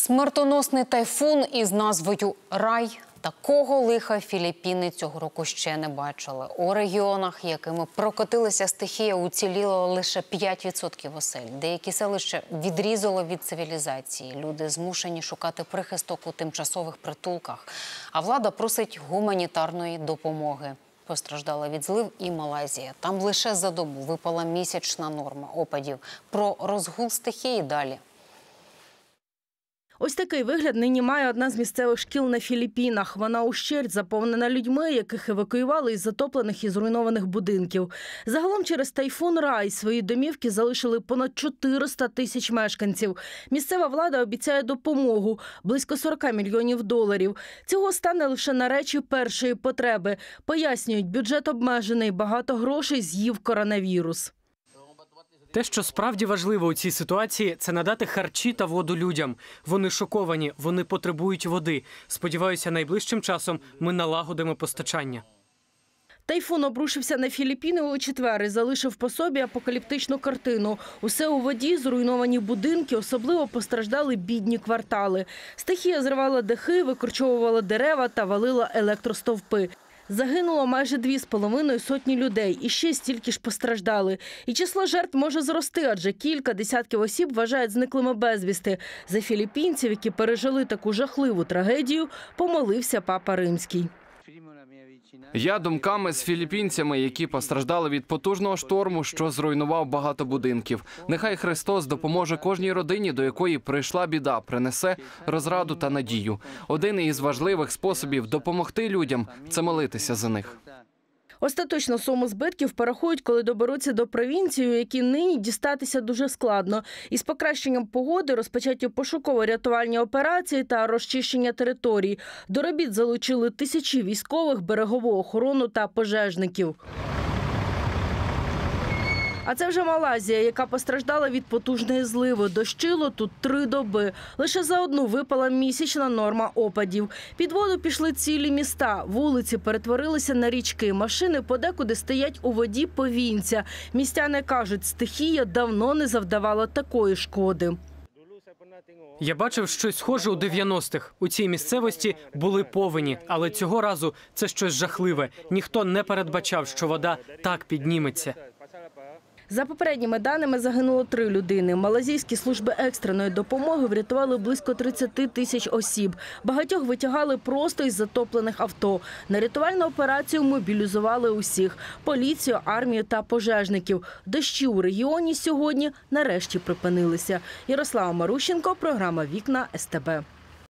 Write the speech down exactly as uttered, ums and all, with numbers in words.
Смертоносний тайфун із назвою «Рай». Такого лиха Філіппіни цього року ще не бачили. У регіонах, якими прокотилася стихія, уціліло лише п'ять відсотків осель. Деякі селища відрізало від цивілізації. Люди змушені шукати прихисток у тимчасових притулках. А влада просить гуманітарної допомоги. Постраждала від злив і Малайзія. Там лише за добу випала місячна норма опадів. Про розгул стихії далі. Ось такий вигляд нині має одна з місцевих шкіл на Філіппінах. Вона ущерть заповнена людьми, яких евакуювали із затоплених і зруйнованих будинків. Загалом через тайфун «Рай» свої домівки залишили понад чотириста тисяч мешканців. Місцева влада обіцяє допомогу – близько сорок мільйонів доларів. Цього стане лише на речі першої потреби. Пояснюють, бюджет обмежений, багато грошей з'їв коронавірус. Те, що справді важливо у цій ситуації – це надати харчі та воду людям. Вони шоковані, вони потребують води. Сподіваюся, найближчим часом ми налагодимо постачання. Тайфун обрушився на Філіппіни у четвер і залишив по собі апокаліптичну картину. Усе у воді, зруйновані будинки, особливо постраждали бідні квартали. Стихія зривала дахи, викорчовувала дерева та валила електростовпи. Загинуло майже дві з половиною сотні людей, і ще стільки ж постраждали. І число жертв може зрости, адже кілька десятків осіб вважають зниклими безвісти. За філіппінців, які пережили таку жахливу трагедію, помолився Папа Римський. Я думками з філіппінцями, які постраждали від потужного шторму, що зруйнував багато будинків. Нехай Христос допоможе кожній родині, до якої прийшла біда, принесе розраду та надію. Один із важливих способів допомогти людям – це молитися за них. Остаточно суму збитків порахують, коли доберуться до провінції, у якій нині дістатися дуже складно. Із покращенням погоди розпочаті пошуково-рятувальні операції та розчищення територій. До робіт залучили тисячі військових, берегову охорону та пожежників. А це вже Малайзія, яка постраждала від потужної зливи. Дощило тут три доби. Лише за одну випала місячна норма опадів. Під воду пішли цілі міста. Вулиці перетворилися на річки. Машини подекуди стоять у воді повінця. Містяни кажуть, стихія давно не завдавала такої шкоди. Я бачив щось схоже у дев'яностих. У цій місцевості були повені, але цього разу це щось жахливе. Ніхто не передбачав, що вода так підніметься. За попередніми даними загинуло три людини. Малайзійські служби екстреної допомоги врятували близько тридцяти тисяч осіб. Багатьох витягали просто із затоплених авто. На рятувальну операцію мобілізували усіх – поліцію, армію та пожежників. Дощі у регіоні сьогодні нарешті припинилися. Ярослава Марущенко, програма «Вікна ес те бе».